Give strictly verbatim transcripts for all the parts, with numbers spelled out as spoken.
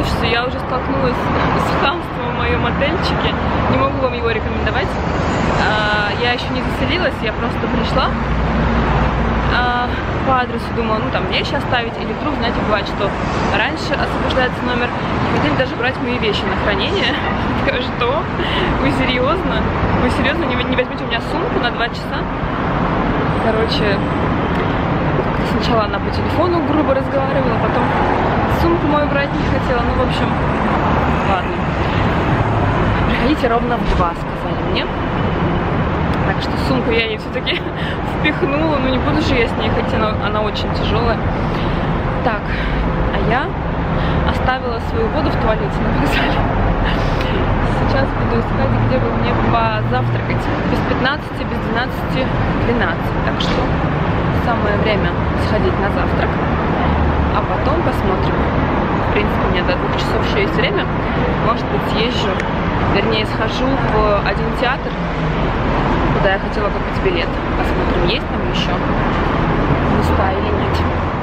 Слушайте, я уже столкнулась с хамством в моем отельчике. Не могу вам его рекомендовать. Я еще не заселилась, я просто пришла по адресу, думала, ну там вещи оставить, или вдруг, знаете, бывает, что раньше освобождается номер, хотели даже брать мои вещи на хранение. Скажу, что? Вы серьезно? Вы серьезно не, не возьмете у меня сумку на два часа? Короче, сначала она по телефону грубо разговаривала, потом сумку мою брать не хотела, ну, в общем, ладно. Приходите ровно в два, сказали мне. Так что сумку я ей все-таки впихнула, но не буду же я с ней ходить, она, она очень тяжелая. Так, а я оставила свою воду в туалете на вокзале. Сейчас буду искать, где бы мне позавтракать. Без пятнадцати, без двенадцати, двенадцать. Так что самое время сходить на завтрак, а потом посмотрим. В принципе, у меня до двух часов еще есть время. Может быть, съезжу, вернее, схожу в один театр, куда я хотела купить билет. Посмотрим, есть там еще места или нет.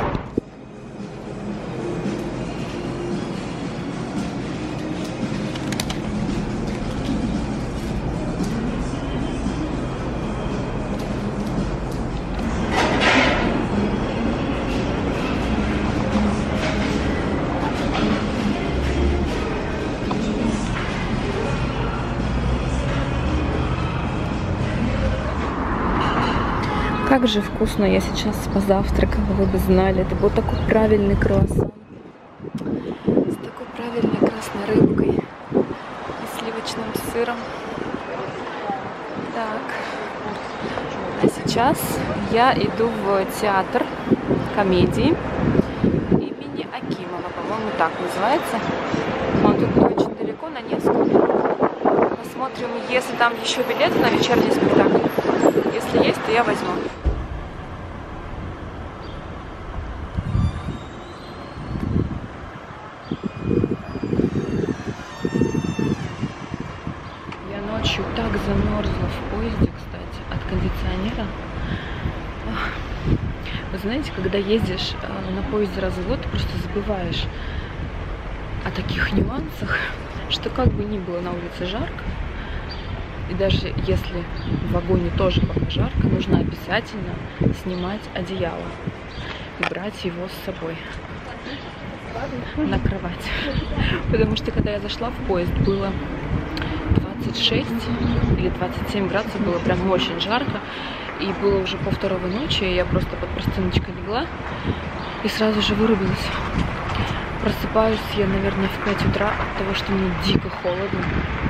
Как же вкусно я сейчас позавтракала, вы бы знали. Это был такой правильный круассан. С такой правильной красной рыбкой и сливочным сыром. Так. А сейчас я иду в театр комедии имени Акимова. По-моему, так называется. Он тут не очень далеко, на Невском. Посмотрим, если там еще билеты на вечерний спектакль. Если есть, то я возьму. Я ночью так замерзла в поезде, кстати, от кондиционера. Вы знаете, когда ездишь на поезде развод, ты просто забываешь о таких нюансах, что как бы ни было на улице жарко, и даже если в вагоне тоже пока жарко, нужно обязательно снимать одеяло и брать его с собой на кровать. Потому что когда я зашла в поезд, было двадцать шесть или двадцать семь градусов, было прям очень жарко. И было уже по второй ночи, и я просто под простыночкой легла и сразу же вырубилась. Просыпаюсь я, наверное, в пять утра от того, что мне дико холодно.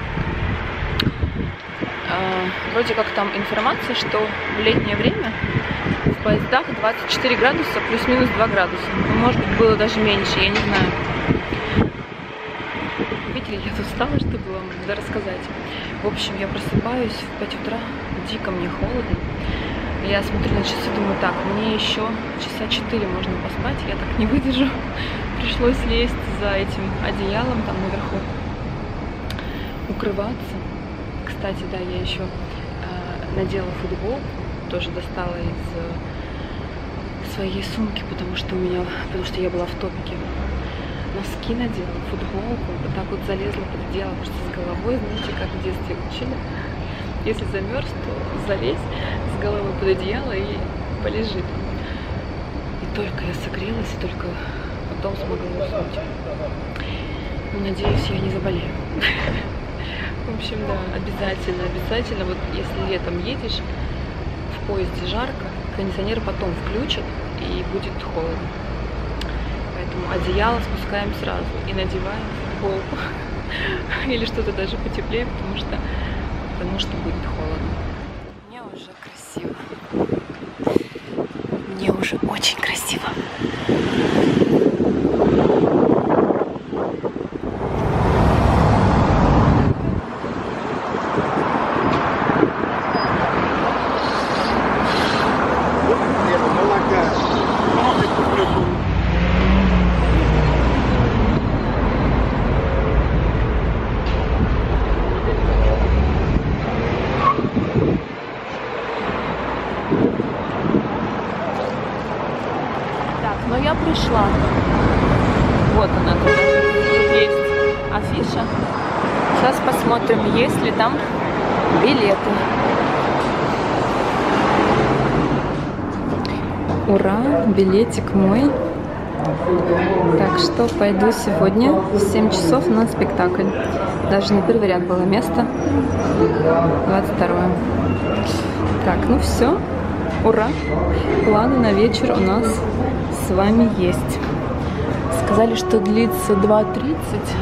Вроде как там информация, что в летнее время в поездах двадцать четыре градуса плюс-минус два градуса. Ну, может быть, было даже меньше, я не знаю. Видели, я тут встала, чтобы вам рассказать. В общем, я просыпаюсь в пять утра, дико мне холодно. Я смотрю на часы, думаю, так, мне еще часа четыре можно поспать, я так не выдержу. Пришлось лезть за этим одеялом там наверху, укрываться. Кстати, да, я еще э, надела футболку, тоже достала из э, своей сумки, потому что у меня, потому что я была в топике. Носки надела, футболку, вот так вот залезла под одеяло, потому что с головой, знаете, как в детстве учили. Если замерз, то залезь с головой под одеяло и полежи. И только я согрелась, и только потом смогла уснуть. Но надеюсь, я не заболею. В общем, да, обязательно, обязательно, вот если летом едешь, в поезде жарко, кондиционер потом включат и будет холодно. Поэтому одеяло спускаем сразу и надеваем футболку или что-то даже потеплее, потому что, потому что будет холодно. Мне уже красиво. Мне уже очень красиво. Но я пришла. Вот она, есть афиша. Сейчас посмотрим, есть ли там билеты. Ура, билетик мой. Так что пойду сегодня в семь часов на спектакль. Даже не первый ряд было место. двадцать второе. Так, ну все. Ура. Планы на вечер у нас с вами есть. Сказали, что длится два тридцать.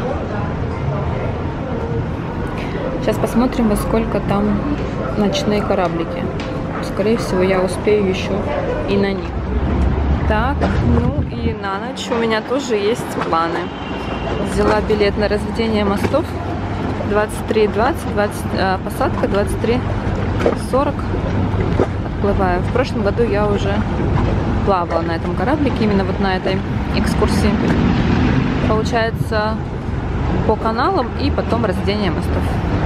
Сейчас посмотрим, во сколько там ночные кораблики. Скорее всего, я успею еще и на них. Так, ну и на ночь у меня тоже есть планы. Взяла билет на разведение мостов. двадцать три двадцать, двадцать, а, посадка двадцать три сорок. Отплываю. В прошлом году я уже плавала на этом кораблике, именно вот на этой экскурсии. Получается, по каналам и потом разведение мостов.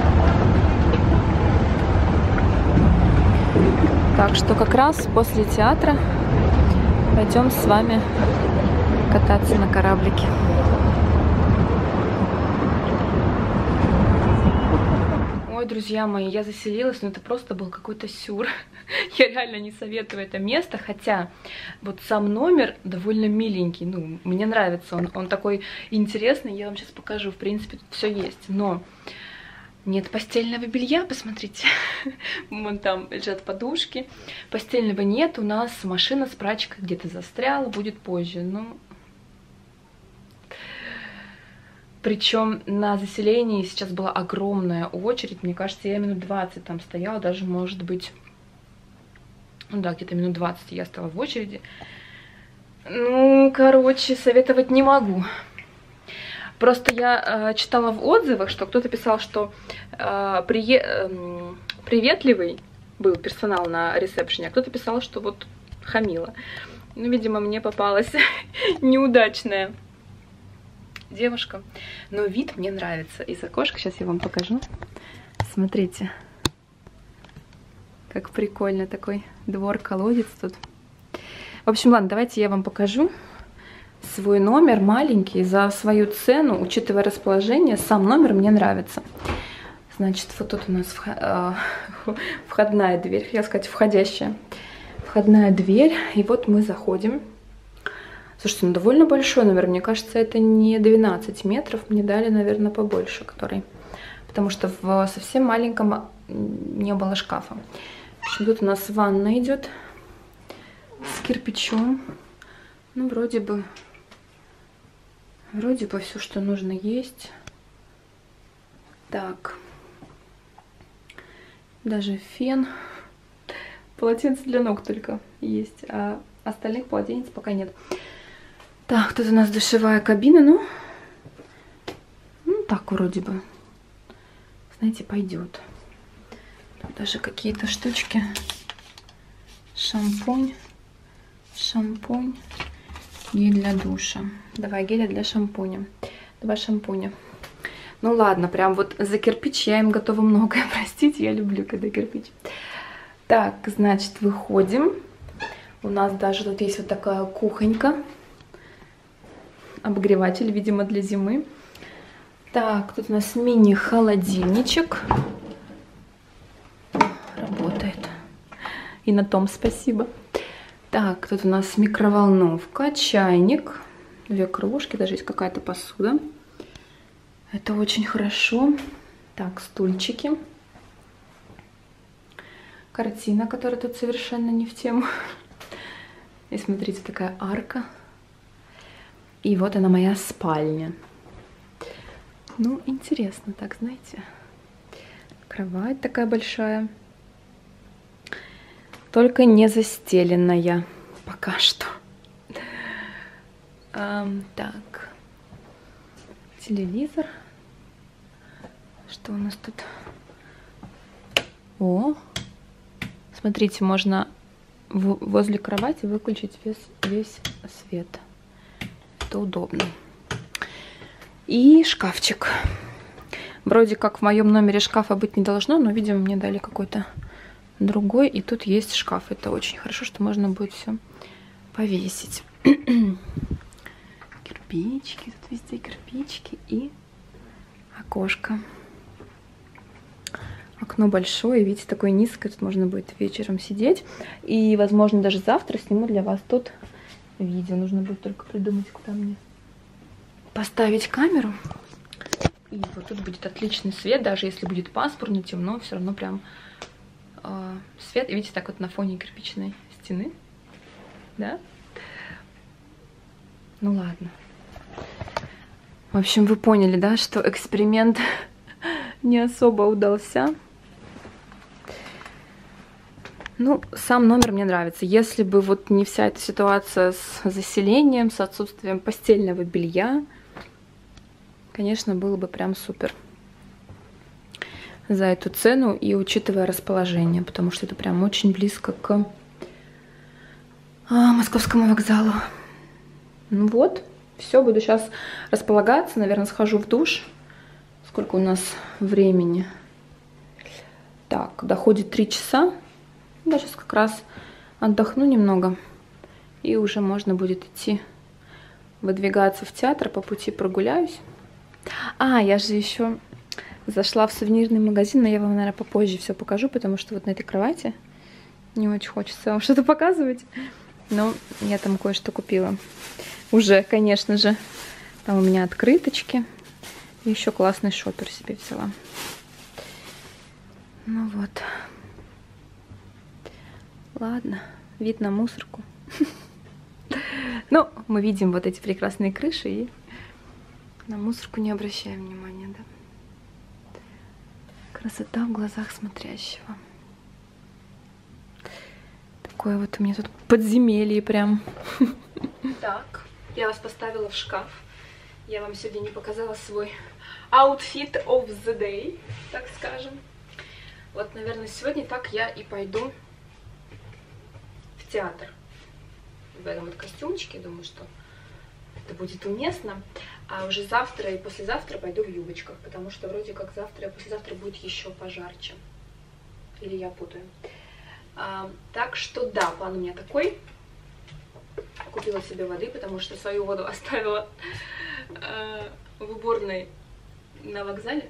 Так что как раз после театра пойдем с вами кататься на кораблике. Ой, друзья мои, я заселилась, но это просто был какой-то сюр. Я реально не советую это место, хотя вот сам номер довольно миленький. Ну, мне нравится, он, он такой интересный, я вам сейчас покажу. В принципе, тут все есть, но нет постельного белья, посмотрите. Вон там лежат подушки. Постельного нет, у нас машина с прачкой где-то застряла, будет позже. Ну, причем на заселении сейчас была огромная очередь. Мне кажется, я минут двадцать там стояла, даже, может быть, ну да, где-то минут двадцать я стала в очереди. Ну, короче, советовать не могу. Просто я э, читала в отзывах, что кто-то писал, что э, прие, э, приветливый был персонал на ресепшене, а кто-то писал, что вот хамила. Ну, видимо, мне попалась неудачная девушка. Но вид мне нравится. Из окошка сейчас я вам покажу. Смотрите, как прикольно такой двор-колодец тут. В общем, ладно, давайте я вам покажу свой номер маленький за свою цену, учитывая расположение. Сам номер мне нравится. Значит, вот тут у нас входная дверь, хотела сказать входящая. Входная дверь, и вот мы заходим. Слушайте, ну довольно большой номер, мне кажется, это не двенадцать метров, мне дали, наверное, побольше, который, потому что в совсем маленьком не было шкафа. В общем, тут у нас ванна идет с кирпичом, ну вроде бы, вроде бы все, что нужно, есть. Так, даже фен, полотенце для ног только есть, а остальных полотенец пока нет. Так, тут у нас душевая кабина, ну, ну так вроде бы, знаете, пойдет. Тут даже какие-то штучки, шампунь, шампунь, гель для душа. Давай геля для шампуня, два шампуня. Ну ладно, прям вот за кирпич я им готова многое простить, я люблю, когда кирпич. Так, значит, выходим. У нас даже тут есть вот такая кухонька. Обогреватель, видимо, для зимы. Так, тут у нас мини-холодильничек. Работает. И на том спасибо. Так, тут у нас микроволновка, чайник, две кружки, даже есть какая-то посуда. Это очень хорошо. Так, стульчики. Картина, которая тут совершенно не в тему. И смотрите, такая арка. И вот она, моя спальня. Ну, интересно, так, знаете. Кровать такая большая. Только не застеленная. Пока что. Эм, так. Телевизор. Что у нас тут? О! Смотрите, можно возле кровати выключить весь, весь свет. Это удобно. И шкафчик. Вроде как в моем номере шкафа быть не должно, но, видимо, мне дали какой-то другой. И тут есть шкаф. Это очень хорошо, что можно будет все повесить. кирпичики, тут везде кирпичики и окошко. Окно большое, видите, такое низкое, тут можно будет вечером сидеть. И, возможно, даже завтра сниму для вас тут видео. Нужно будет только придумать, куда мне поставить камеру. И вот тут будет отличный свет, даже если будет пасмурно, темно, все равно прям э, свет. И видите, так вот на фоне кирпичной стены. Да? Ну ладно. В общем, вы поняли, да, что эксперимент не особо удался. Ну, сам номер мне нравится. Если бы вот не вся эта ситуация с заселением, с отсутствием постельного белья, конечно, было бы прям супер за эту цену и учитывая расположение, потому что это прям очень близко к а, Московскому вокзалу. Ну вот, все, буду сейчас располагаться, наверное, схожу в душ. Сколько у нас времени? Так, доходит три часа. Да, сейчас как раз отдохну немного. И уже можно будет идти выдвигаться в театр. По пути прогуляюсь. А, я же еще зашла в сувенирный магазин, но я вам, наверное, попозже все покажу, потому что вот на этой кровати не очень хочется вам что-то показывать. Но я там кое-что купила. Уже, конечно же. Там у меня открыточки. И еще классный шопер себе взяла. Ну вот. Ладно, вид на мусорку. Ну, мы видим вот эти прекрасные крыши и на мусорку не обращаем внимания, да? Красота в глазах смотрящего. Такое вот у меня тут подземелье прям. Так, я вас поставила в шкаф. Я вам сегодня не показала свой outfit of the day, так скажем. Вот, наверное, сегодня так я и пойду в театр. В этом вот костюмчике, думаю, что это будет уместно. А уже завтра и послезавтра пойду в юбочках, потому что вроде как завтра и послезавтра будет еще пожарче. Или я путаю. А, так что да, план у меня такой. Купила себе воды, потому что свою воду оставила э, в уборной на вокзале.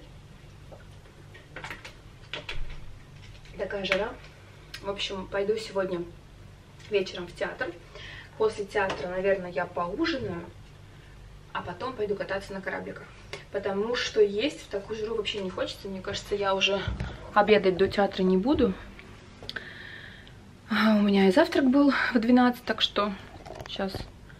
Такая жара. В общем, пойду сегодня вечером в театр. После театра, наверное, я поужинаю, а потом пойду кататься на корабликах. Потому что есть в такую жару вообще не хочется. Мне кажется, я уже обедать до театра не буду. А у меня и завтрак был в двенадцать, так что сейчас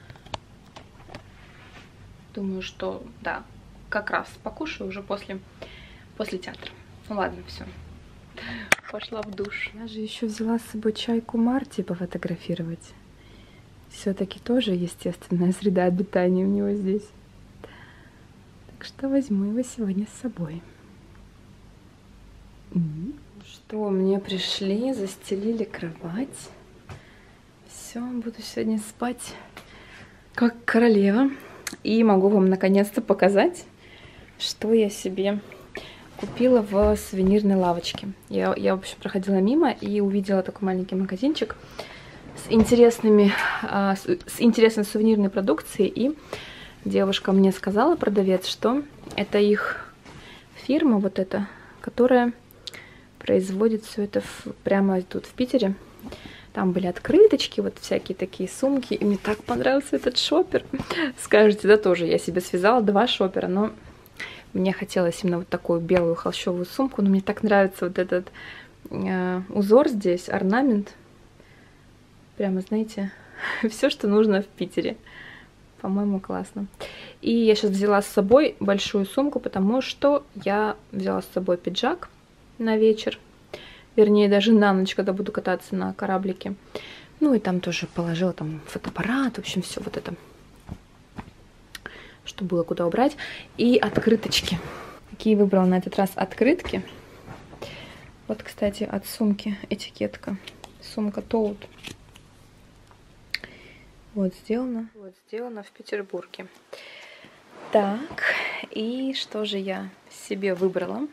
думаю, что да, как раз покушаю уже после, после театра. Ну ладно, все. Пошла в душ. Я же еще взяла с собой чайку Марти пофотографировать. Все-таки тоже естественная среда обитания у него здесь. Так что возьму его сегодня с собой. Mm-hmm. Что, мне пришли, застелили кровать. Все, буду сегодня спать как королева. И могу вам наконец-то показать, что я себе купила в сувенирной лавочке. Я, я, в общем, проходила мимо и увидела такой маленький магазинчик с интересными, а, с, с интересной сувенирной продукцией. И девушка мне сказала, продавец, что это их фирма вот эта, которая производит все это в, прямо тут в Питере. Там были открыточки, вот всякие такие сумки. И мне так понравился этот шопер. Скажете, да, тоже я себе связала два шопера, но мне хотелось именно вот такую белую холщовую сумку. Но мне так нравится вот этот э, узор здесь, орнамент. Прямо, знаете, все, что нужно в Питере. По-моему, классно. И я сейчас взяла с собой большую сумку, потому что я взяла с собой пиджак на вечер. Вернее, даже на ночь, когда буду кататься на кораблике. Ну и там тоже положила там фотоаппарат, в общем, все вот это, что было куда убрать. И открыточки. Какие выбрала на этот раз открытки. Вот, кстати, от сумки этикетка. Сумка Toad. Вот сделано. Вот сделано в Петербурге. Так, и что же я себе выбрала?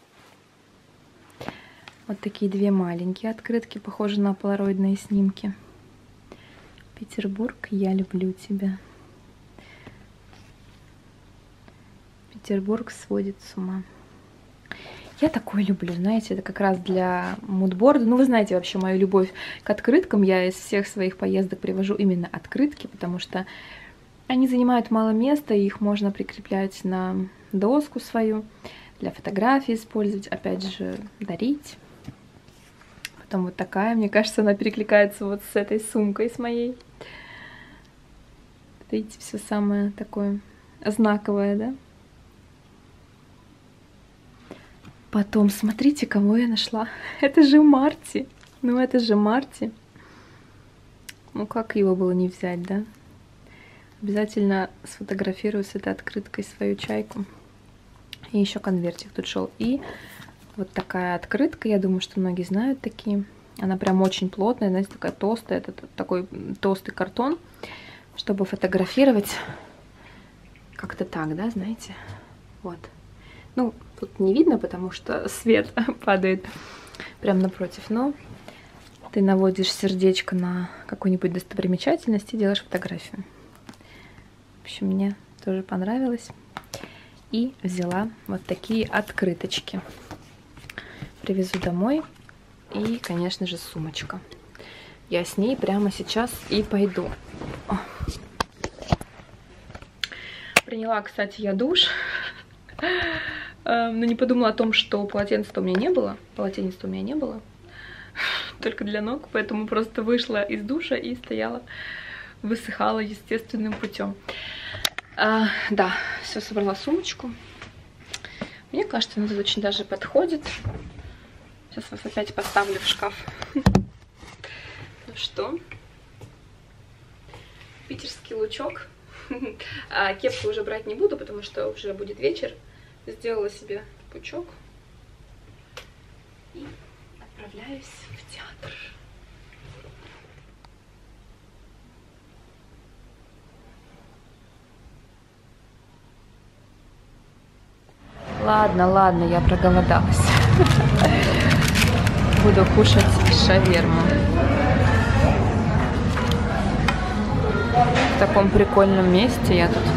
Вот такие две маленькие открытки, похожие на полароидные снимки. Петербург, я люблю тебя. Петербург сводит с ума. Я такое люблю, знаете, это как раз для мудборда. Ну, вы знаете вообще мою любовь к открыткам. Я из всех своих поездок привожу именно открытки, потому что они занимают мало места, и их можно прикреплять на доску свою, для фотографий использовать, опять же, дарить. Потом вот такая, мне кажется, она перекликается вот с этой сумкой с моей. Видите, все самое такое знаковое, да? Потом, смотрите, кого я нашла. Это же Марти. Ну, это же Марти. Ну, как его было не взять, да? Обязательно сфотографирую с этой открыткой свою чайку. И еще конвертик тут шел. И вот такая открытка. Я думаю, что многие знают такие. Она прям очень плотная, знаете, такая толстая. Это такой толстый картон, чтобы фотографировать. Как-то так, да, знаете? Вот. Ну, тут не видно, потому что свет падает прямо напротив, но ты наводишь сердечко на какую-нибудь достопримечательность и делаешь фотографию. В общем, мне тоже понравилось. И взяла вот такие открыточки. Привезу домой. И, конечно же, сумочка. Я с ней прямо сейчас и пойду. О. Приняла, кстати, я душ. Но не подумала о том, что полотенца-то у меня не было. Полотенца у меня не было. Только для ног. Поэтому просто вышла из душа и стояла, высыхала естественным путем. А, да, все, собрала сумочку. Мне кажется, она тут очень даже подходит. Сейчас вас опять поставлю в шкаф. Ну что? Питерский лучок. А кепку уже брать не буду, потому что уже будет вечер. Сделала себе пучок и отправляюсь в театр. Ладно, ладно, я проголодалась. Буду кушать шаверму. В таком прикольном месте я тут.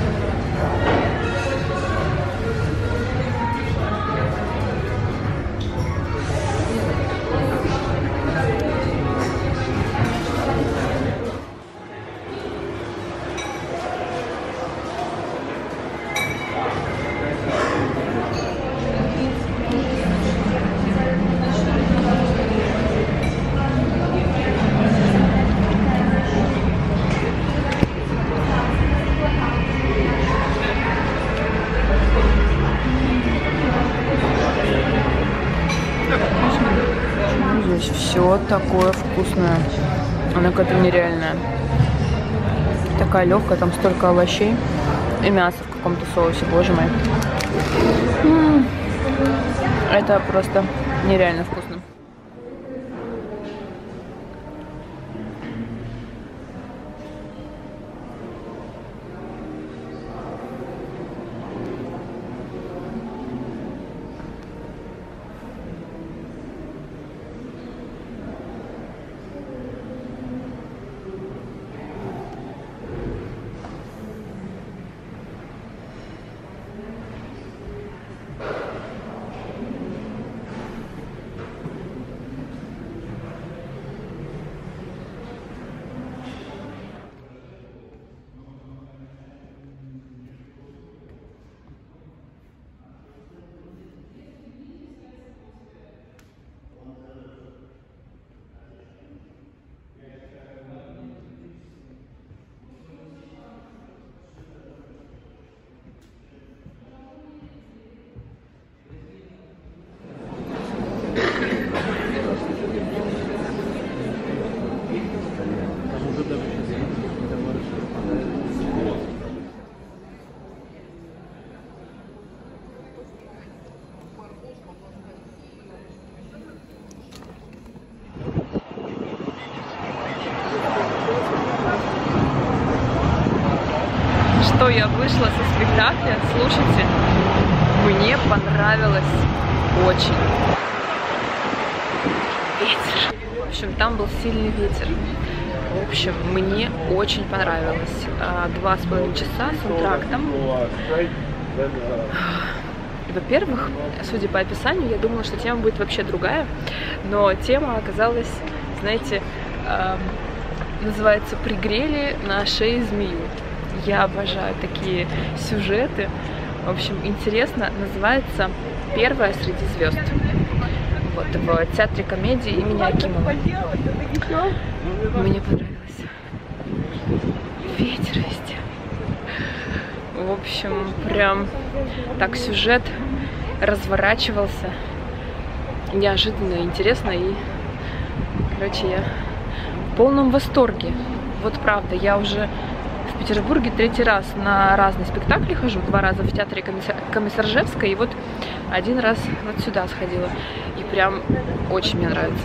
Все такое вкусное. Она какая-то нереальная. Такая легкая, там столько овощей. И мясо в каком-то соусе, боже мой. М-м-м. Это просто нереально вкусно. Что я вышла со спектакля, слушайте, мне понравилось очень. Ветер. В общем, там был сильный ветер. В общем, мне очень понравилось. Два с половиной часа с антрактом. Во-первых, судя по описанию, я думала, что тема будет вообще другая, но тема оказалась, знаете, э, называется «Пригрели на шее змею». Я обожаю такие сюжеты. В общем, интересно. Называется «Первая среди звезд». Вот, в театре комедии имени Акимова. Мне понравилось. Ветер везде. В общем, прям так сюжет разворачивался. Неожиданно, интересно. И, короче, я в полном восторге. Вот правда, я уже в Петербурге третий раз на разные спектакли хожу. Два раза в театре комиссар... Комиссаржевской. И вот один раз вот сюда сходила. И прям очень мне нравится.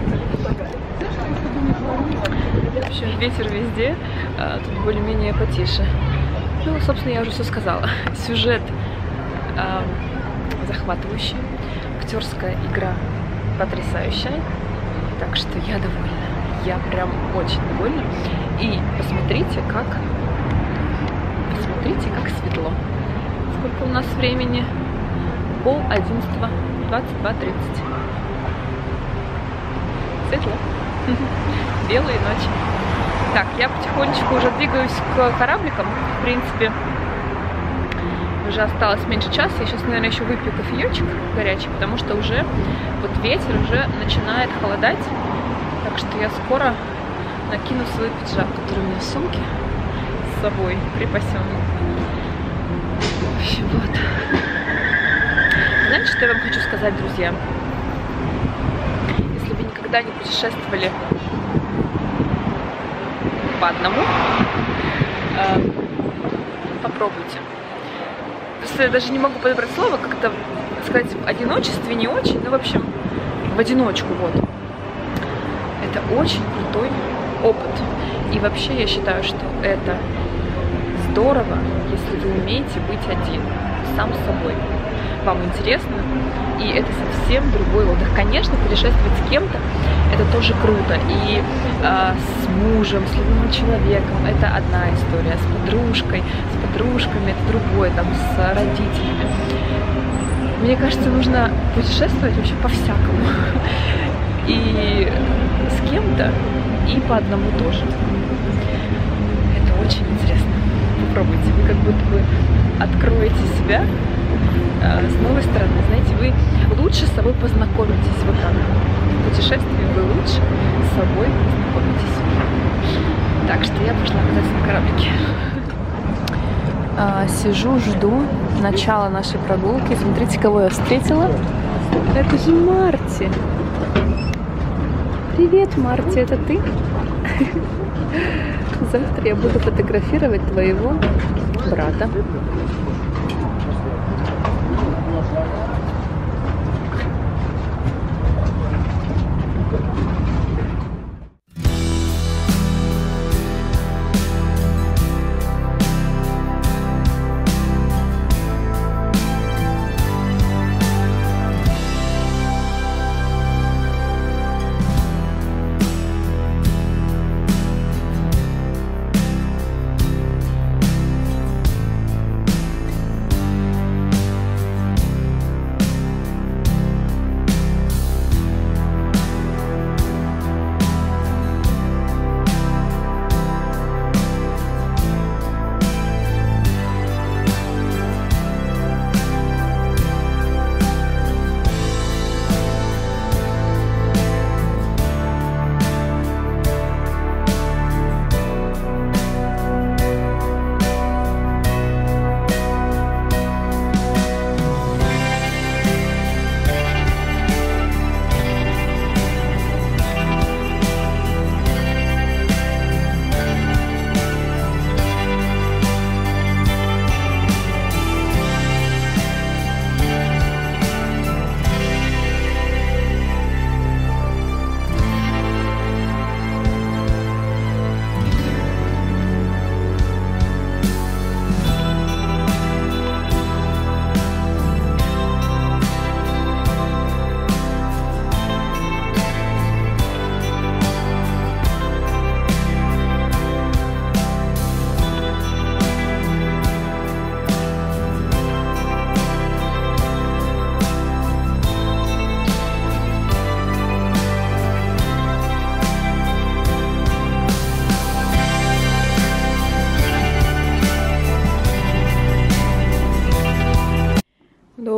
В общем, ветер везде. А тут более-менее потише. Ну, собственно, я уже все сказала. Сюжет э, захватывающий. Актерская игра потрясающая. Так что я довольна. Я прям очень довольна. И посмотрите, как посмотрите, как светло. Сколько у нас времени? Пол одиннадцатого, двадцать два тридцать. Светло. Белые ночи. Так, я потихонечку уже двигаюсь к корабликам. В принципе, уже осталось меньше часа. Я сейчас, наверное, еще выпью кофеечек горячий, потому что уже вот ветер уже начинает холодать. Так что я скоро накину свой пиджак, который у меня в сумке с собой припасен. В общем, вот. Знаете, что я вам хочу сказать, друзья? Если вы никогда не путешествовали по одному, э, попробуйте. Просто я даже не могу подобрать слово, как-то сказать в одиночестве не очень, ну, в общем, в одиночку, вот. Это очень крутой опыт. И вообще я считаю, что это здорово, если вы умеете быть один, сам с собой. Вам интересно, и это совсем другой отдых. Конечно, путешествовать с кем-то это тоже круто. И э, с мужем, с любимым человеком это одна история. С подружкой, с подружками это другое, там, с родителями. Мне кажется, нужно путешествовать вообще по-всякому. И с кем-то, и по одному тоже. Это очень интересно. Попробуйте. Вы как будто бы откроете себя э, с новой стороны. Знаете, вы лучше с собой познакомитесь. Вот так. В путешествии вы лучше с собой познакомитесь. Так что я пошла кататься на кораблике. А, сижу, жду начала нашей прогулки. Смотрите, кого я встретила. Это же Марти. Привет, Марти, это ты? Завтра я буду фотографировать твоего брата.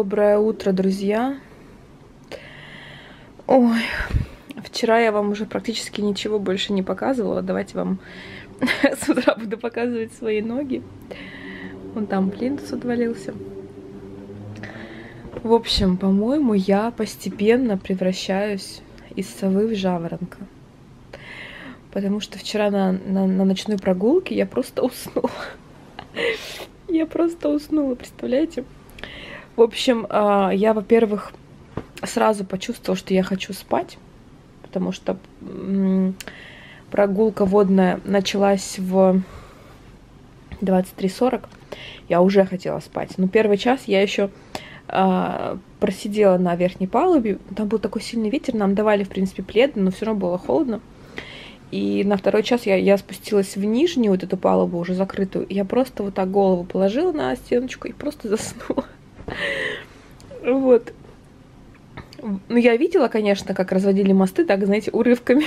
Доброе утро, друзья. Ой, вчера я вам уже практически ничего больше не показывала. Давайте вам с утра буду показывать свои ноги. Вон там плинтус отвалился. В общем, по-моему, я постепенно превращаюсь из совы в жаворонка. Потому что вчера на, на, на ночной прогулке я просто уснула. Я просто уснула, представляете? В общем, я, во-первых, сразу почувствовала, что я хочу спать, потому что прогулка водная началась в двадцать три сорок. Я уже хотела спать. Но первый час я еще просидела на верхней палубе. Там был такой сильный ветер, нам давали, в принципе, пледы, но все равно было холодно. И на второй час я, я спустилась в нижнюю вот эту палубу, уже закрытую. Я просто вот так голову положила на стеночку и просто заснула. Вот. Ну, я видела, конечно, как разводили мосты, так, знаете, урывками.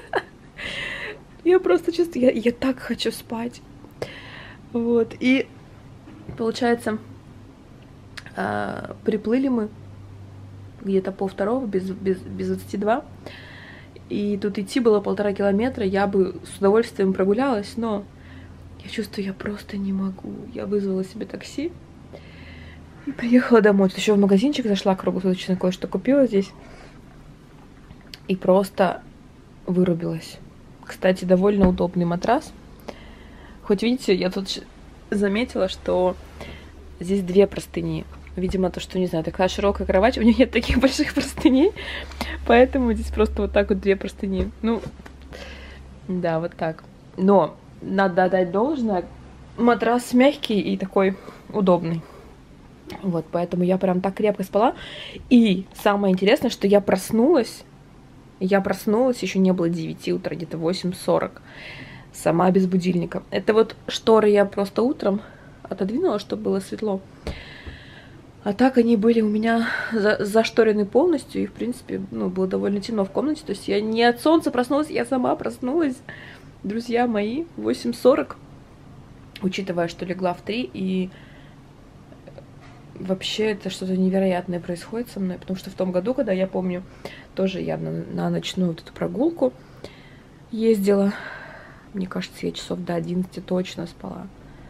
Я просто чувствую, я, я так хочу спать. Вот. И, получается, приплыли мы где-то пол второго, без, без, без двадцати два. И тут идти было полтора километра, я бы с удовольствием прогулялась, но я чувствую, я просто не могу. Я вызвала себе такси и приехала домой. Тут еще в магазинчик зашла, круглосуточно кое-что купила здесь. И просто вырубилась. Кстати, довольно удобный матрас. Хоть видите, я тут заметила, что здесь две простыни. Видимо, то, что, не знаю, такая широкая кровать, у нее нет таких больших простыней, поэтому здесь просто вот так вот две простыни. Ну, да, вот так. Но надо отдать должное, матрас мягкий и такой удобный. Вот, поэтому я прям так крепко спала. И самое интересное, что я проснулась, я проснулась, еще не было девяти утра, где-то восемь сорок, сама без будильника. Это вот шторы я просто утром отодвинула, чтобы было светло. А так они были у меня за зашторены полностью, и, в принципе, ну, было довольно темно в комнате. То есть я не от солнца проснулась, я сама проснулась. Друзья мои, восемь сорок, учитывая, что легла в три, и вообще это что-то невероятное происходит со мной. Потому что в том году, когда, я помню, тоже я на, на ночную вот эту прогулку ездила, мне кажется, я часов до одиннадцати точно спала.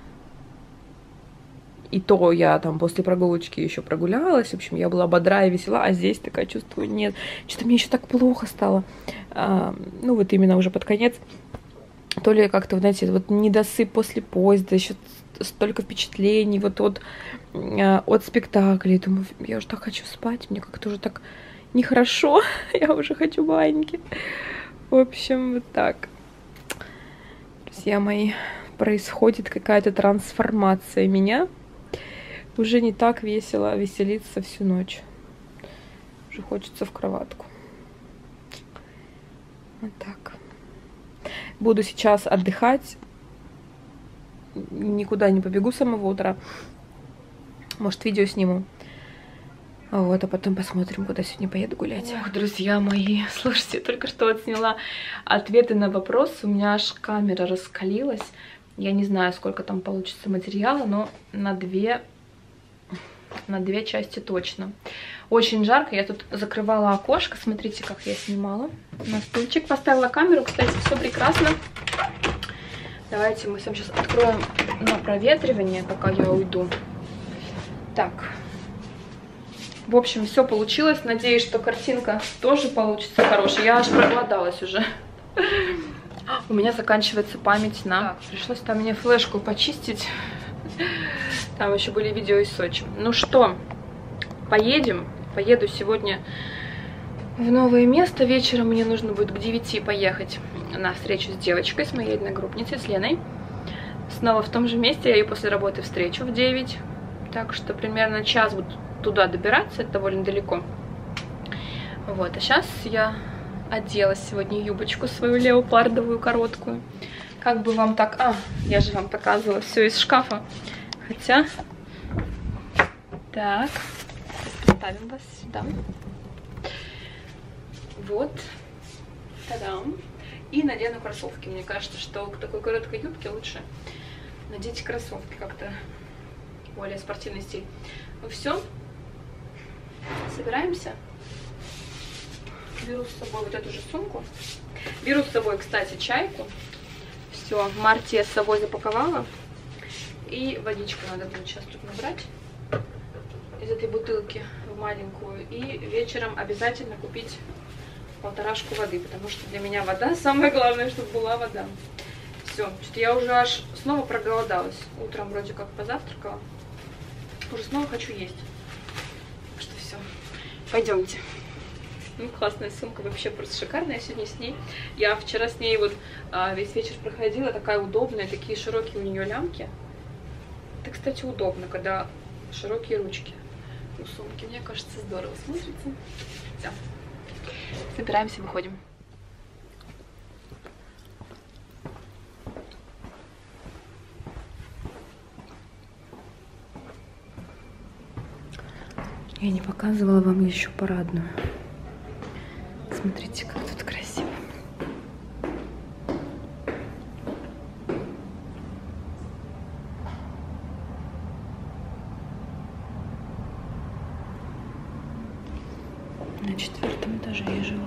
И то я там после прогулочки еще прогулялась. В общем, я была бодра и весела, а здесь такая чувствую, нет. Что-то мне еще так плохо стало. А, ну, вот именно уже под конец. То ли как-то, знаете, вот недосып после поезда, еще столько впечатлений, вот от, от спектаклей. Думаю, я уже так хочу спать, мне как-то уже так нехорошо. Я уже хочу баньки. В общем, вот так. Друзья мои, происходит какая-то трансформация меня. Уже не так весело веселиться всю ночь. Уже хочется в кроватку. Вот так. Буду сейчас отдыхать. Никуда не побегу с самого утра. Может, видео сниму. Вот, а потом посмотрим, куда сегодня поеду гулять. Ох, друзья мои, слушайте, только что отсняла ответы на вопросы. У меня аж камера раскалилась. Я не знаю, сколько там получится материала, но на две... на две части точно. Очень жарко, я тут закрывала окошко, смотрите, как я снимала. На стульчик поставила камеру, кстати, все прекрасно. Давайте мы с вами сейчас откроем на проветривание, пока я уйду. Так. В общем, все получилось. Надеюсь, что картинка тоже получится хорошая. Я аж проголодалась уже. У меня заканчивается память на... Так, пришлось там мне флешку почистить. Там еще были видео из Сочи. Ну что, поедем. Поеду сегодня в новое место. Вечером мне нужно будет к девяти поехать на встречу с девочкой, с моей одногруппницей, с Леной. Снова в том же месте. Я ее после работы встречу в девять. Так что примерно час буду туда добираться. Это довольно далеко. Вот, а сейчас я оделась сегодня юбочку свою леопардовую короткую. Как бы вам так... А, я же вам показывала все из шкафа. Хотя... Так. Поставим вас сюда. Вот. Та-дам. И надену кроссовки. Мне кажется, что к такой короткой юбке лучше надеть кроссовки. Как-то более спортивный стиль. Ну все. Собираемся. Беру с собой вот эту же сумку. Беру с собой, кстати, чайку. Все, Марти я с собой запаковала. И водичку надо будет сейчас тут набрать из этой бутылки в маленькую. И вечером обязательно купить полторашку воды, потому что для меня вода самое главное, чтобы была вода. Все, что-то я уже аж снова проголодалась. Утром вроде как позавтракала. Уже снова хочу есть. Так что все. Пойдемте. Ну, классная сумка, вообще просто шикарная. Я сегодня с ней. Я вчера с ней вот а, весь вечер проходила. Такая удобная, такие широкие у нее лямки. Это, кстати, удобно, когда широкие ручки у сумки. Мне кажется, здорово смотрится. Все. Собираемся, выходим. Я не показывала вам еще парадную. Смотрите, как тут красиво. На четвертом этаже я живу.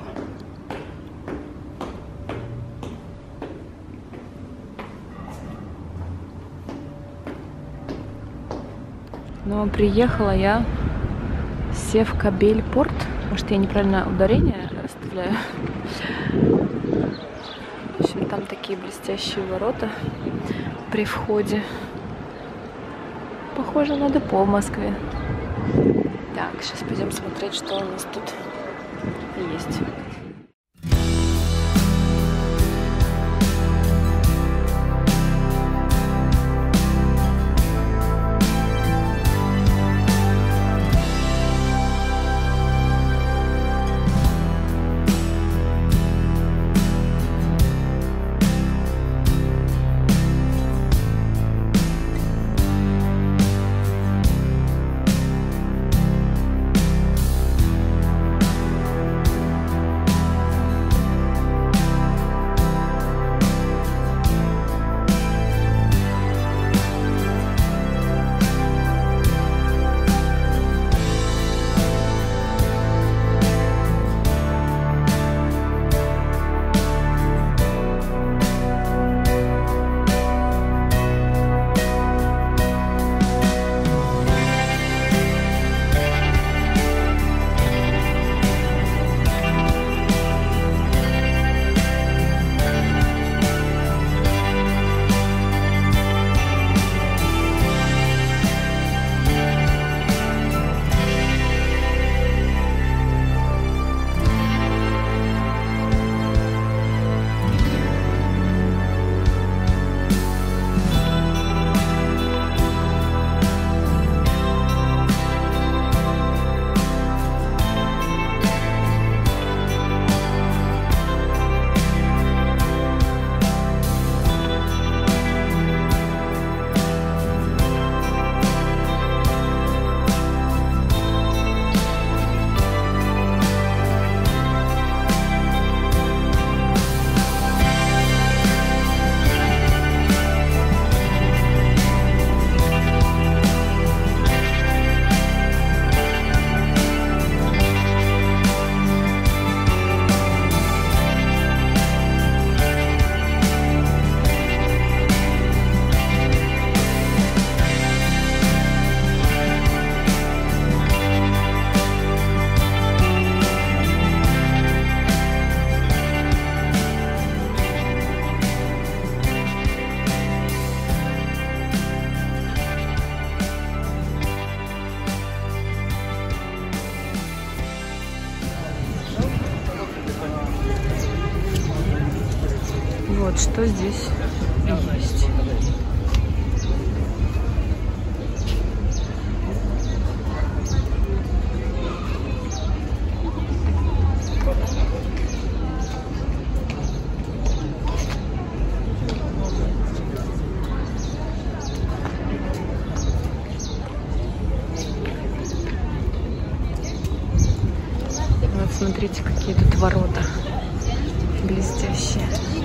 Но приехала я в Севкабель-Порт. Может, я неправильно ударение расставляю. В общем, там такие блестящие ворота при входе. Похоже на депо в Москве. Так, сейчас пойдем смотреть, что у нас тут есть. Вот что здесь есть. Вот смотрите, какие тут ворота блестящие.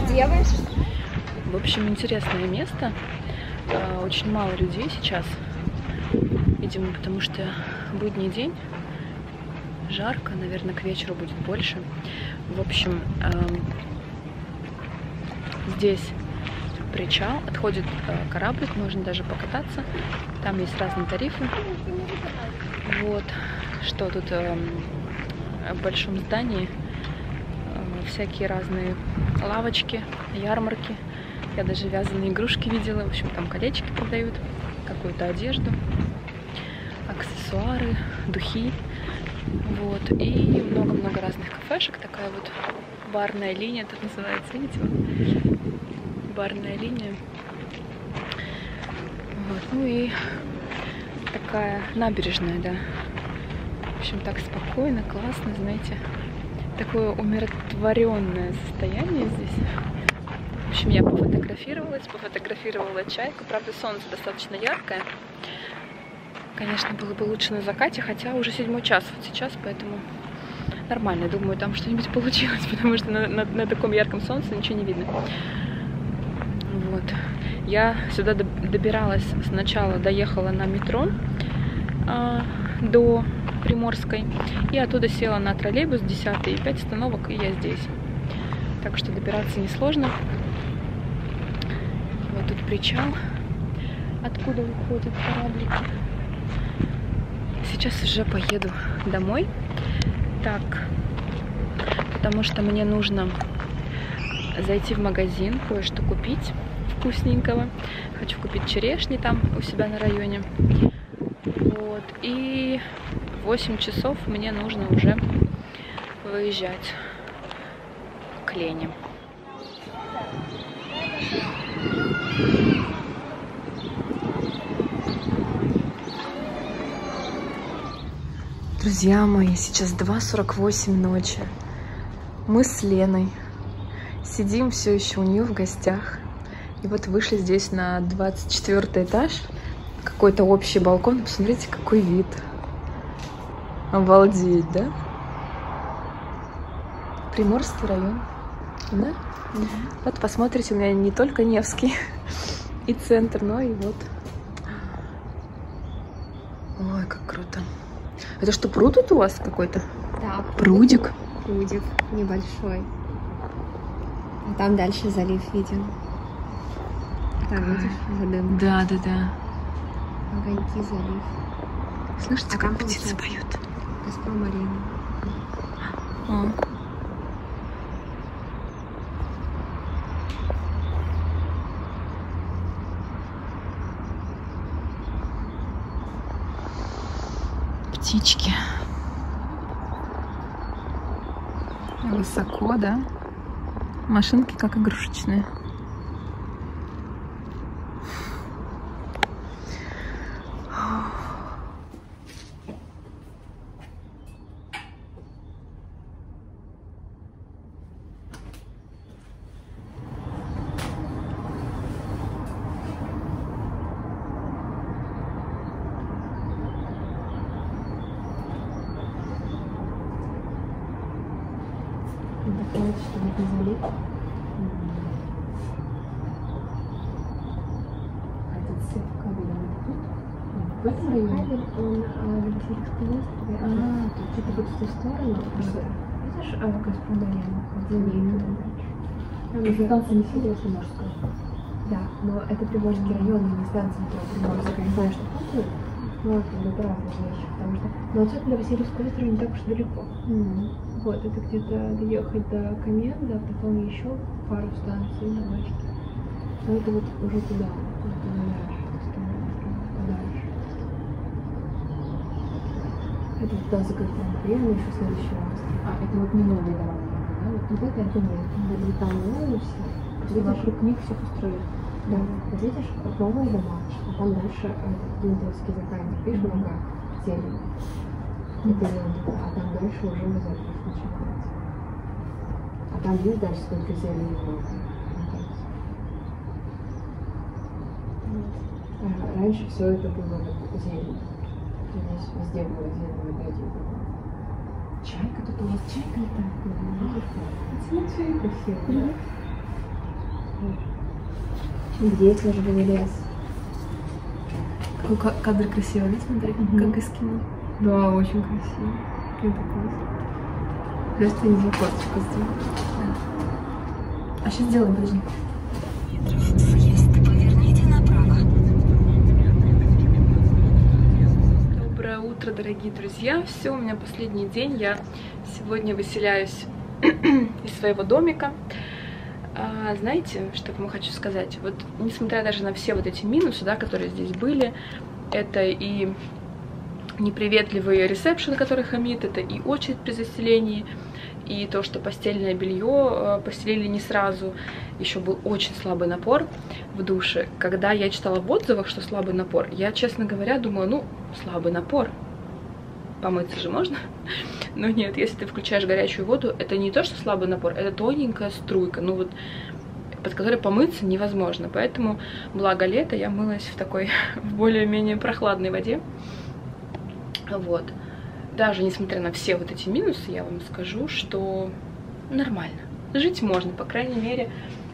В общем, интересное место. Очень мало людей сейчас. Видимо, потому что будний день. жарко, наверное, к вечеру будет больше. В общем, эм, здесь причал, отходит э, кораблик, можно даже покататься. Там есть разные тарифы. Вот, что тут э, в большом здании э, всякие разные лавочки, ярмарки. Я даже вязаные игрушки видела. В общем, там колечки продают, какую-то одежду, аксессуары, духи. Вот, и много-много разных кафешек. Такая вот барная линия, так называется, видите? Вот. Барная линия. Вот, ну и такая набережная, да. В общем, так спокойно, классно, знаете. Такое умиротворенное состояние здесь. В общем, я пофотографировалась, пофотографировала чайку. Правда, солнце достаточно яркое. Конечно, было бы лучше на закате, хотя уже седьмой час вот сейчас, поэтому нормально. Думаю, там что-нибудь получилось, потому что на, на, на таком ярком солнце ничего не видно. Вот. Я сюда добиралась сначала, доехала на метро э, до Приморской, и оттуда села на троллейбус десятый, и пять остановок, и я здесь. Так что добираться несложно. Вот тут причал, откуда выходят кораблики. Сейчас уже поеду домой. Так, потому что мне нужно зайти в магазин, кое-что купить вкусненького. Хочу купить черешни там у себя на районе. Вот. И в восемь часов мне нужно уже выезжать к Лене. Друзья мои, сейчас два сорок восемь ночи. Мы с Леной сидим все еще у нее в гостях. И вот вышли здесь на двадцать четвёртый этаж. Какой-то общий балкон. Посмотрите, какой вид. Обалдеть, да? Приморский район. Да? Угу. Вот посмотрите, у меня не только Невский и центр, но и вот. Ой, как круто. Это что, пруд тут у вас какой-то? Да. Прудик? Прудик небольшой. А там дальше залив виден. Там, видишь, водым. Да, да, да. Огоньки, залив. Слышите, а как там птицы поют? Газпром Арена. А. Птички. Высоко, да? Машинки как игрушечные. Доходит, что это залив. А этот цепь кабеля тут? В этом Кабель, районе? он на Новосибирском острове. А, тут что-то вот в ту сторону. Видишь, Газпром Арена? За ней туда дальше. Там Это уже станция не Федерация Морская. Да, но это Приморский район, а не станция метро Приморская. Не знаю, что путаю, но это, это разные вещи, потому что... Но отсюда до Васильевского острова не так уж далеко. Mm. Вот, это где-то доехать до Коменда, потом еще пару станций на мачте. Но это вот уже туда, вот туда дальше, подальше. Это туда за Газпром Арена, еще следующий раз. А, это вот не новые дороги, да? Вот Вот это это нет, вот там новые все. видишь, вокруг них все построили. Да, вот видишь, новые дома, а там дальше Дмитровский заказник, видишь, много зелени. Это зелень, а там дальше уже залив начинается. А там видишь дальше сколько зелени много. А раньше все это было вот зелень. Здесь везде было зелень, опять было. Чайка, тут у вас чайка летает. Смотри, красиво, да? Здесь тоже был лес. Какой кадр красивый, да, смотри, Мгм. как из кино. Да, очень красиво. Это классно. Просто не за косточку сделать. Да. А сейчас сделаем, подожди. Поверните направо. Доброе утро, дорогие друзья. Все, у меня последний день. Я сегодня выселяюсь из своего домика. А, знаете, что я вам хочу сказать? Вот, несмотря даже на все вот эти минусы, да, которые здесь были, это и неприветливый ресепшн, который хамит, это и очередь при заселении, и то, что постельное белье постелили не сразу, еще был очень слабый напор в душе. Когда я читала в отзывах, что слабый напор, я, честно говоря, думала, ну, слабый напор, помыться же можно. Но нет, если ты включаешь горячую воду, это не то, что слабый напор, это тоненькая струйка, ну вот, под которой помыться невозможно. Поэтому, благо лето, я мылась в такой, в более-менее прохладной воде. Вот. Даже несмотря на все вот эти минусы, я вам скажу, что нормально. Жить можно, по крайней мере.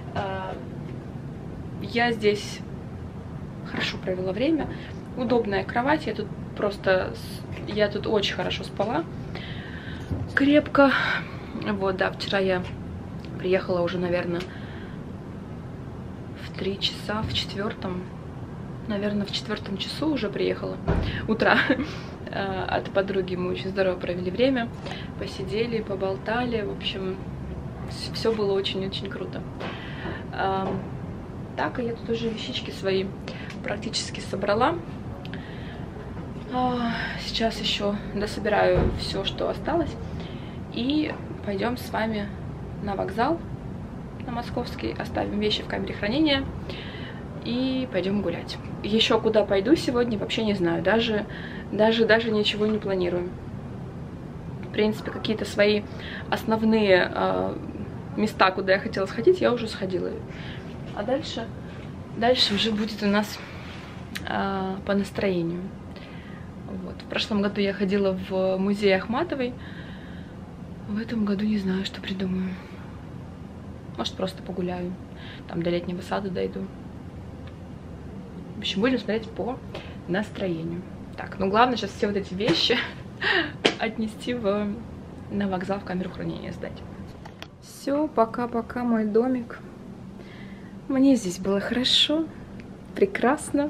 Я здесь хорошо провела время. Удобная кровать, я тут просто, я тут очень хорошо спала. Крепко. Вот, да, вчера я приехала уже, наверное, в три часа, в четвертом, наверное, в четвертом часу уже приехала утра от подруги. Мы очень здорово провели время, посидели, поболтали, в общем, все было очень-очень круто. Так, и я тут уже вещички свои практически собрала. Сейчас еще дособираю все, что осталось. И пойдем с вами на вокзал, на Московский, оставим вещи в камере хранения и пойдем гулять. Еще куда пойду сегодня, вообще не знаю, даже, даже, даже ничего не планирую. В принципе, какие-то свои основные э, места, куда я хотела сходить, я уже сходила. А дальше, дальше уже будет у нас э, по настроению. Вот. В прошлом году я ходила в музей Ахматовой. В этом году не знаю, что придумаю. Может, просто погуляю. Там до летнего сада дойду. В общем, будем смотреть по настроению. Так, ну главное сейчас все вот эти вещи отнести в, на вокзал, в камеру хранения сдать. Все, пока-пока, мой домик. Мне здесь было хорошо, прекрасно.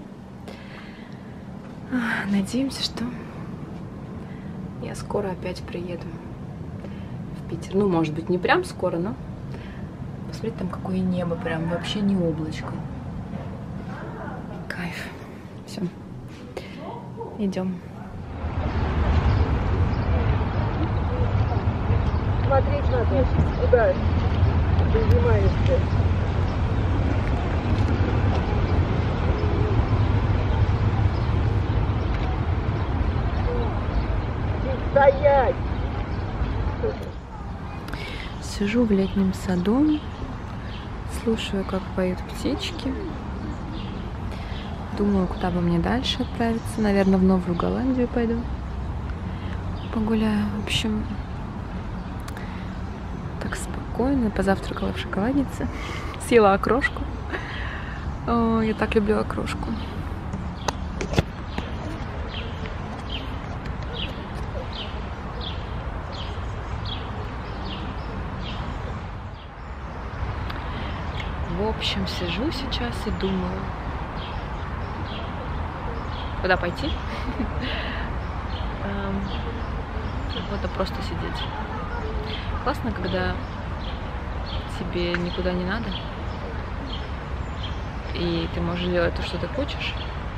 Надеемся, что я скоро опять приеду в Питер. Ну, может быть, не прям скоро, но посмотрите, там какое небо, прям вообще не облачко. Кайф. Все. Идем. Смотреть надо, куда поднимаешься. Стоять! Сижу в летнем саду, слушаю, как поют птички. Думаю, куда бы мне дальше отправиться. Наверное, в Новую Голландию пойду. Погуляю. В общем, так спокойно. Позавтракала в шоколаднице. Съела окрошку. О, я так люблю окрошку. В общем, сижу сейчас и думаю, куда пойти. Вот, просто сидеть. Классно, когда тебе никуда не надо, и ты можешь делать то, что ты хочешь.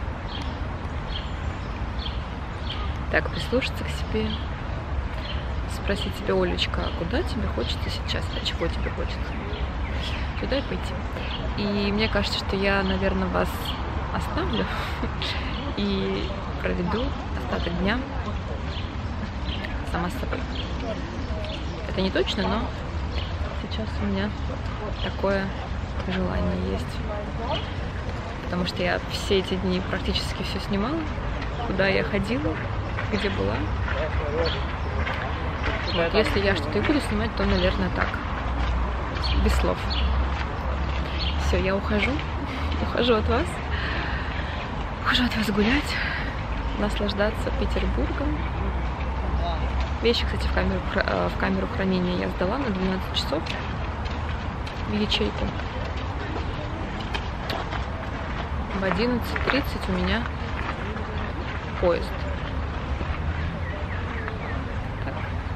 Так, прислушаться к себе, спросить себя: Олечка, а куда тебе хочется сейчас? А чего тебе хочется? Туда и пойти. И мне кажется, что я, наверное, вас оставлю и проведу остаток дня сама с собой. Это не точно, но сейчас у меня такое желание есть. Потому что я все эти дни практически все снимала, куда я ходила, где была. Вот, если я что-то и буду снимать, то, наверное, так, без слов. Все, я ухожу, ухожу от вас, ухожу от вас гулять, наслаждаться Петербургом. Вещи, кстати, в камеру, в камеру хранения я сдала на двенадцать часов в ячейку. В одиннадцать тридцать у меня поезд. Так.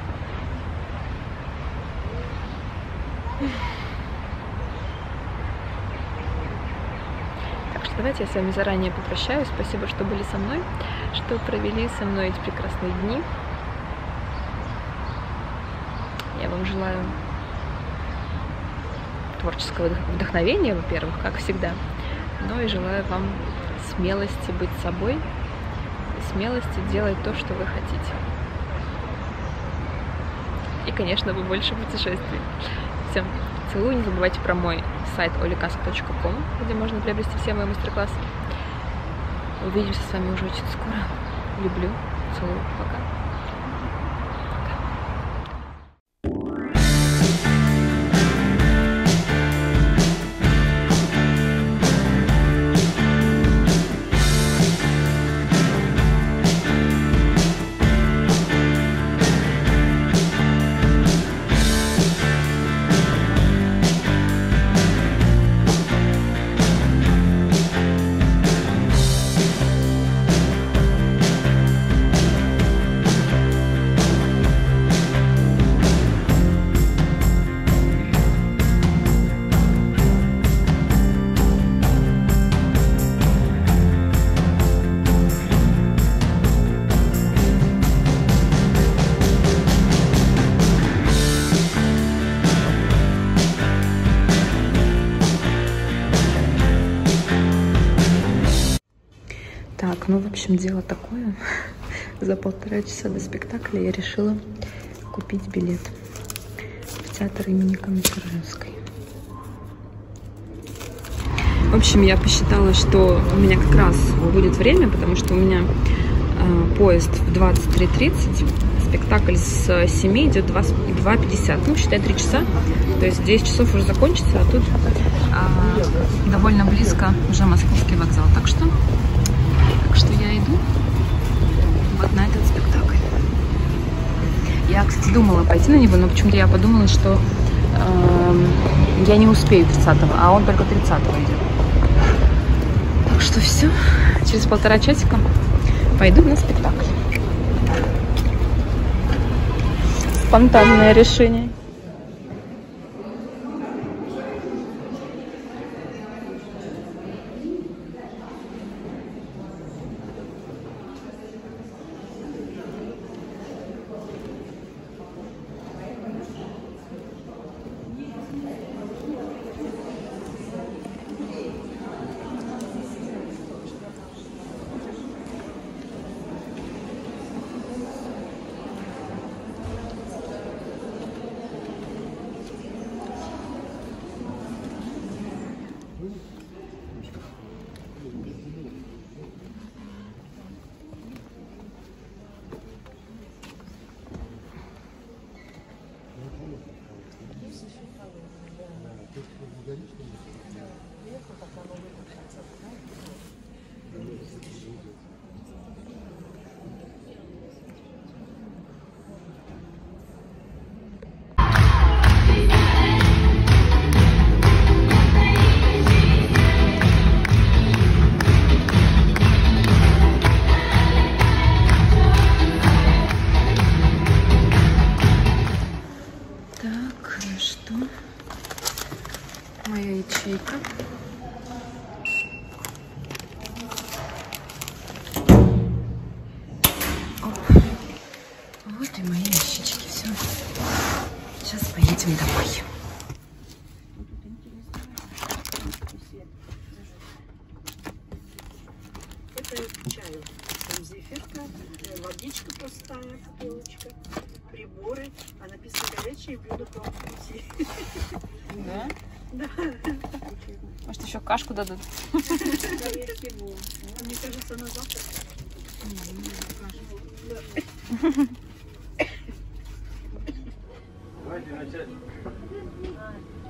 Так что давайте я с вами заранее попрощаюсь. Спасибо, что были со мной, что провели со мной эти прекрасные дни. Я вам желаю творческого вдохновения, во-первых, как всегда, но и желаю вам смелости быть собой и смелости делать то, что вы хотите. И, конечно, побольше путешествий. Всем целую, не забывайте про мой сайт оликаска точка ком, где можно приобрести все мои мастер-классы. Увидимся с вами уже очень скоро. Люблю, целую, пока. Так, ну, в общем, дело такое. За полтора часа до спектакля я решила купить билет в театр имени Каменск-Раевской. В общем, я посчитала, что у меня как раз будет время, потому что у меня э, поезд в двадцать три тридцать, спектакль с семи идет два пятьдесят, ну, считай, три часа, то есть десять часов уже закончится, а тут э, довольно близко уже Московский вокзал, так что... Так что я иду вот на этот спектакль. Я, кстати, думала пойти на него, но почему-то я подумала, что э, я не успею тридцатого, а он только тридцатого идет. Так что все, через полтора часика пойду на спектакль. Спонтанное решение. Моя ячейка. Оп. Вот и мои вещички. Все. Сейчас поедем домой. Это к чаю. Там зефирка, водичка пустая, бутылочка, приборы. А написано горячее блюдо по вкусе. Да? Да. Может, еще кашку дадут? Скорее всего. Мне кажется, на завтра. Давайте начать.